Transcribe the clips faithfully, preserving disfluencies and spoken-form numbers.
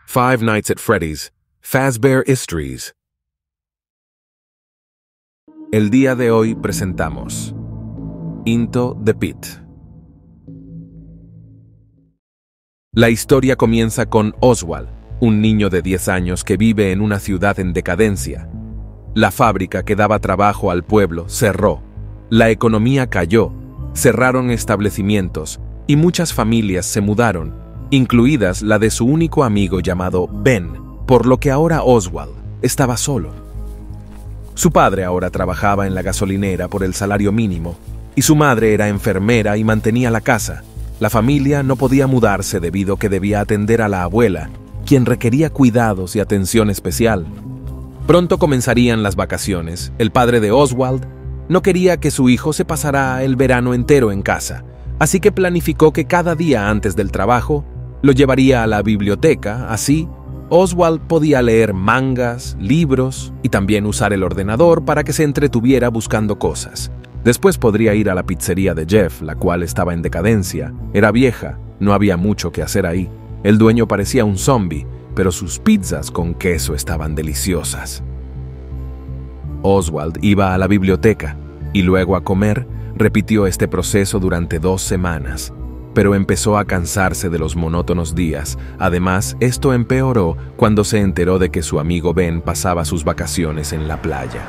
Five Nights at Freddy's, Fazbear Histories. El día de hoy presentamos Into the Pit. La historia comienza con Oswald, un niño de diez años que vive en una ciudad en decadencia. La fábrica que daba trabajo al pueblo cerró, la economía cayó, cerraron establecimientos y muchas familias se mudaron, incluidas la de su único amigo llamado Ben, por lo que ahora Oswald estaba solo. Su padre ahora trabajaba en la gasolinera por el salario mínimo y su madre era enfermera y mantenía la casa. La familia no podía mudarse debido a que debía atender a la abuela, quien requería cuidados y atención especial. Pronto comenzarían las vacaciones. El padre de Oswald no quería que su hijo se pasara el verano entero en casa, así que planificó que cada día antes del trabajo lo llevaría a la biblioteca. Así, Oswald podía leer mangas, libros y también usar el ordenador para que se entretuviera buscando cosas. Después podría ir a la pizzería de Jeff, la cual estaba en decadencia. Era vieja, no había mucho que hacer ahí. El dueño parecía un zombie, pero sus pizzas con queso estaban deliciosas. Oswald iba a la biblioteca y luego a comer. Repitió este proceso durante dos semanas, pero empezó a cansarse de los monótonos días. Además, esto empeoró cuando se enteró de que su amigo Ben pasaba sus vacaciones en la playa.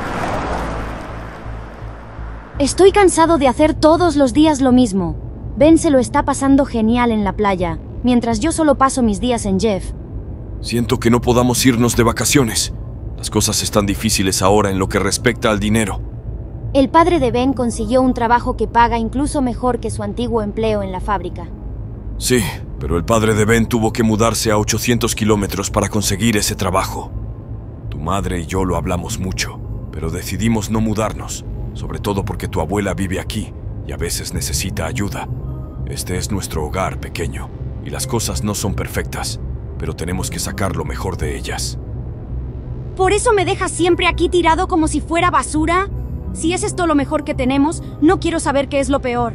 Estoy cansado de hacer todos los días lo mismo. Ben se lo está pasando genial en la playa, mientras yo solo paso mis días en Jeff. Siento que no podamos irnos de vacaciones. Las cosas están difíciles ahora en lo que respecta al dinero. El padre de Ben consiguió un trabajo que paga incluso mejor que su antiguo empleo en la fábrica. Sí, pero el padre de Ben tuvo que mudarse a ochocientos kilómetros para conseguir ese trabajo. Tu madre y yo lo hablamos mucho, pero decidimos no mudarnos, sobre todo porque tu abuela vive aquí y a veces necesita ayuda. Este es nuestro hogar pequeño y las cosas no son perfectas, pero tenemos que sacar lo mejor de ellas. ¿Por eso me dejas siempre aquí tirado como si fuera basura? Si es esto lo mejor que tenemos, no quiero saber qué es lo peor.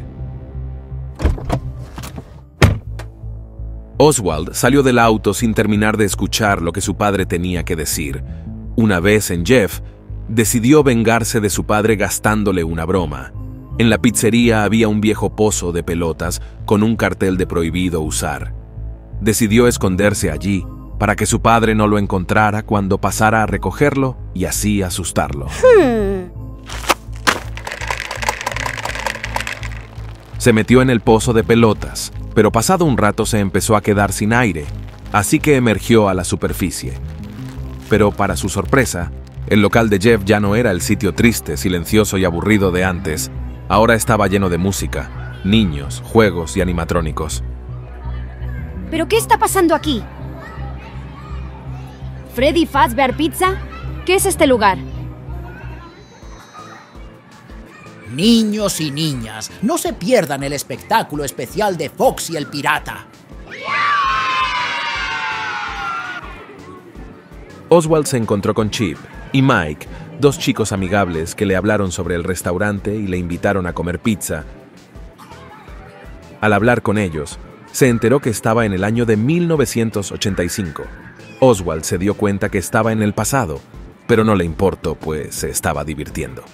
Oswald salió del auto sin terminar de escuchar lo que su padre tenía que decir. Una vez en Jeff, decidió vengarse de su padre gastándole una broma. En la pizzería había un viejo pozo de pelotas con un cartel de prohibido usar. Decidió esconderse allí para que su padre no lo encontrara cuando pasara a recogerlo y así asustarlo. Hmm. Se metió en el pozo de pelotas, pero pasado un rato se empezó a quedar sin aire, así que emergió a la superficie. Pero para su sorpresa, el local de Jeff ya no era el sitio triste, silencioso y aburrido de antes. Ahora estaba lleno de música, niños, juegos y animatrónicos. ¿Pero qué está pasando aquí? ¿Freddy Fazbear Pizza? ¿Qué es este lugar? Niños y niñas, no se pierdan el espectáculo especial de Foxy el Pirata. Oswald se encontró con Chip y Mike, dos chicos amigables que le hablaron sobre el restaurante y le invitaron a comer pizza. Al hablar con ellos, se enteró que estaba en el año de mil novecientos ochenta y cinco. Oswald se dio cuenta que estaba en el pasado, pero no le importó, pues se estaba divirtiendo.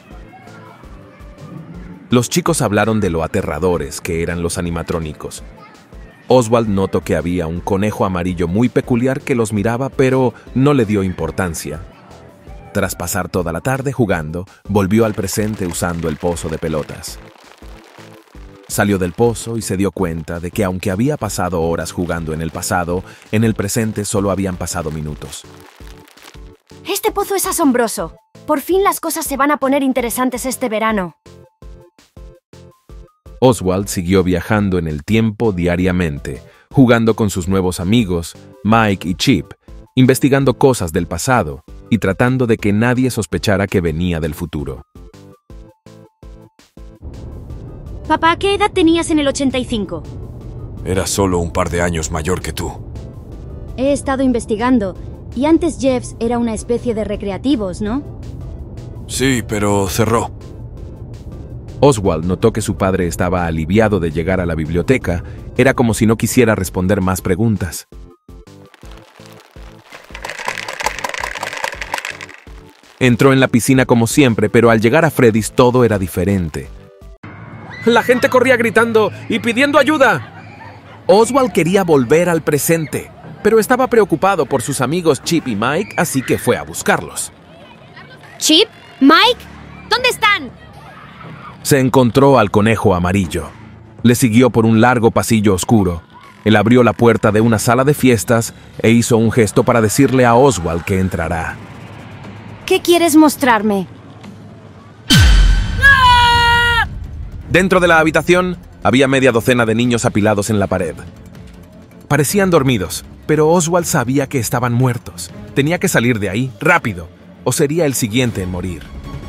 Los chicos hablaron de lo aterradores que eran los animatrónicos. Oswald notó que había un conejo amarillo muy peculiar que los miraba, pero no le dio importancia. Tras pasar toda la tarde jugando, volvió al presente usando el pozo de pelotas. Salió del pozo y se dio cuenta de que aunque había pasado horas jugando en el pasado, en el presente solo habían pasado minutos. Este pozo es asombroso. Por fin las cosas se van a poner interesantes este verano. Oswald siguió viajando en el tiempo diariamente, jugando con sus nuevos amigos, Mike y Chip, investigando cosas del pasado y tratando de que nadie sospechara que venía del futuro. Papá, ¿qué edad tenías en el ochenta y cinco? Era solo un par de años mayor que tú. He estado investigando, y antes Jeff's era una especie de recreativos, ¿no? Sí, pero cerró. Oswald notó que su padre estaba aliviado de llegar a la biblioteca. Era como si no quisiera responder más preguntas. Entró en la piscina como siempre, pero al llegar a Freddy's todo era diferente. La gente corría gritando y pidiendo ayuda. Oswald quería volver al presente, pero estaba preocupado por sus amigos Chip y Mike, así que fue a buscarlos. ¿Chip? ¿Mike? ¿Dónde están? Se encontró al conejo amarillo. Le siguió por un largo pasillo oscuro. Él abrió la puerta de una sala de fiestas e hizo un gesto para decirle a Oswald que entrará. ¿Qué quieres mostrarme? Dentro de la habitación había media docena de niños apilados en la pared. Parecían dormidos, pero Oswald sabía que estaban muertos. Tenía que salir de ahí, rápido, o sería el siguiente en morir.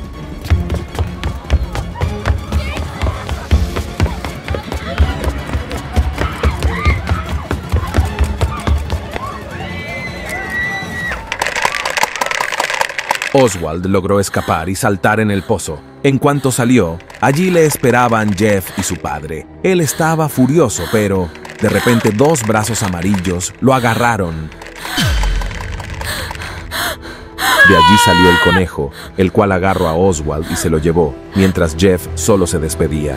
Oswald logró escapar y saltar en el pozo. En cuanto salió, allí le esperaban Jeff y su padre. Él estaba furioso, pero de repente dos brazos amarillos lo agarraron. De allí salió el conejo, el cual agarró a Oswald y se lo llevó, mientras Jeff solo se despedía.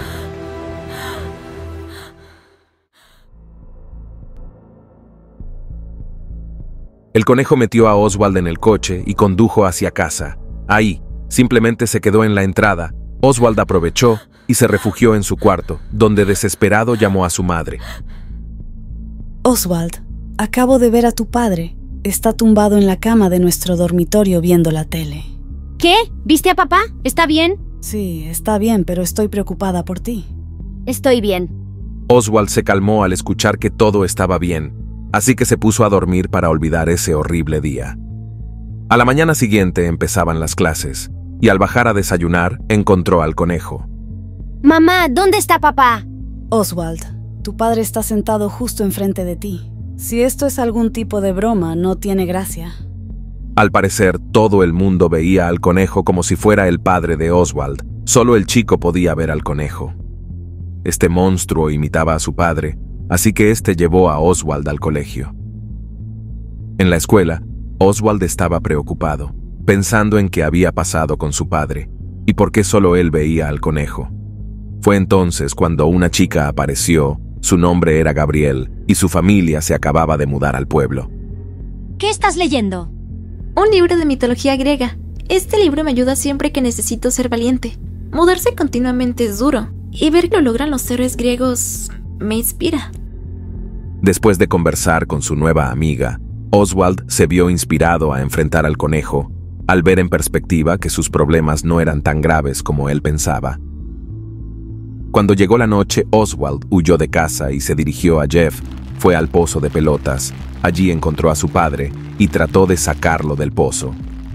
El conejo metió a Oswald en el coche y condujo hacia casa. Ahí, simplemente se quedó en la entrada. Oswald aprovechó y se refugió en su cuarto, donde desesperado llamó a su madre. Oswald, acabo de ver a tu padre. Está tumbado en la cama de nuestro dormitorio viendo la tele. ¿Qué? ¿Viste a papá? ¿Está bien? Sí, está bien, pero estoy preocupada por ti. Estoy bien. Oswald se calmó al escuchar que todo estaba bien. Así que se puso a dormir para olvidar ese horrible día. A la mañana siguiente empezaban las clases, y al bajar a desayunar, encontró al conejo. Mamá, ¿dónde está papá? Oswald, tu padre está sentado justo enfrente de ti. Si esto es algún tipo de broma, no tiene gracia. Al parecer, todo el mundo veía al conejo como si fuera el padre de Oswald. Solo el chico podía ver al conejo. Este monstruo imitaba a su padre, así que este llevó a Oswald al colegio. En la escuela, Oswald estaba preocupado, pensando en qué había pasado con su padre y por qué solo él veía al conejo. Fue entonces cuando una chica apareció, su nombre era Gabriel y su familia se acababa de mudar al pueblo. ¿Qué estás leyendo? Un libro de mitología griega. Este libro me ayuda siempre que necesito ser valiente. Mudarse continuamente es duro, y ver que lo logran los héroes griegos me inspira. Después de conversar con su nueva amiga, Oswald se vio inspirado a enfrentar al conejo, al ver en perspectiva que sus problemas no eran tan graves como él pensaba. Cuando llegó la noche, Oswald huyó de casa y se dirigió a Jeff. Fue al pozo de pelotas. Allí encontró a su padre y trató de sacarlo del pozo.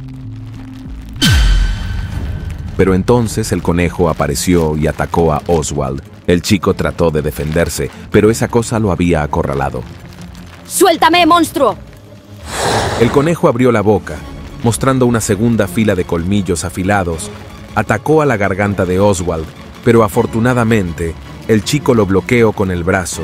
Pero entonces el conejo apareció y atacó a Oswald. El chico trató de defenderse, pero esa cosa lo había acorralado. ¡Suéltame, monstruo! El conejo abrió la boca, mostrando una segunda fila de colmillos afilados. Atacó a la garganta de Oswald, pero afortunadamente, el chico lo bloqueó con el brazo.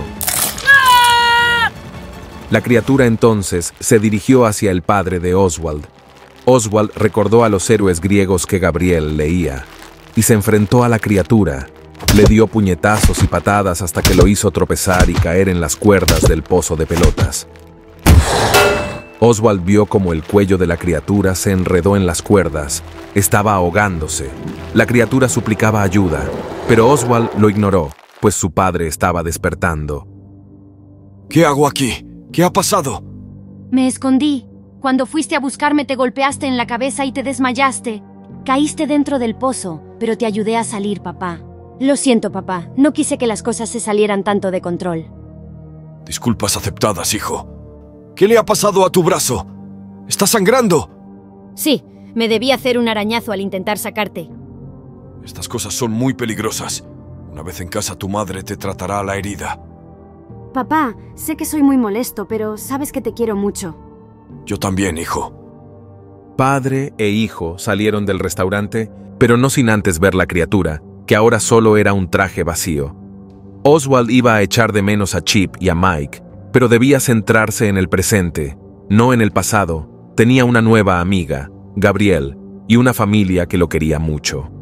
La criatura entonces se dirigió hacia el padre de Oswald. Oswald recordó a los héroes griegos que Gabriel leía y se enfrentó a la criatura. Le dio puñetazos y patadas hasta que lo hizo tropezar y caer en las cuerdas del pozo de pelotas. Oswald vio como el cuello de la criatura se enredó en las cuerdas. Estaba ahogándose. La criatura suplicaba ayuda, pero Oswald lo ignoró, pues su padre estaba despertando. ¿Qué hago aquí? ¿Qué ha pasado? Me escondí. Cuando fuiste a buscarme te golpeaste en la cabeza y te desmayaste. Caíste dentro del pozo, pero te ayudé a salir, papá. Lo siento, papá. No quise que las cosas se salieran tanto de control. Disculpas aceptadas, hijo. ¿Qué le ha pasado a tu brazo? ¿Está sangrando? Sí, me debí hacer un arañazo al intentar sacarte. Estas cosas son muy peligrosas. Una vez en casa tu madre te tratará la herida. Papá, sé que soy muy molesto, pero sabes que te quiero mucho. Yo también, hijo. Padre e hijo salieron del restaurante, pero no sin antes ver la criatura, que ahora solo era un traje vacío. Oswald iba a echar de menos a Chip y a Mike, pero debía centrarse en el presente, no en el pasado. Tenía una nueva amiga, Gabriel, y una familia que lo quería mucho.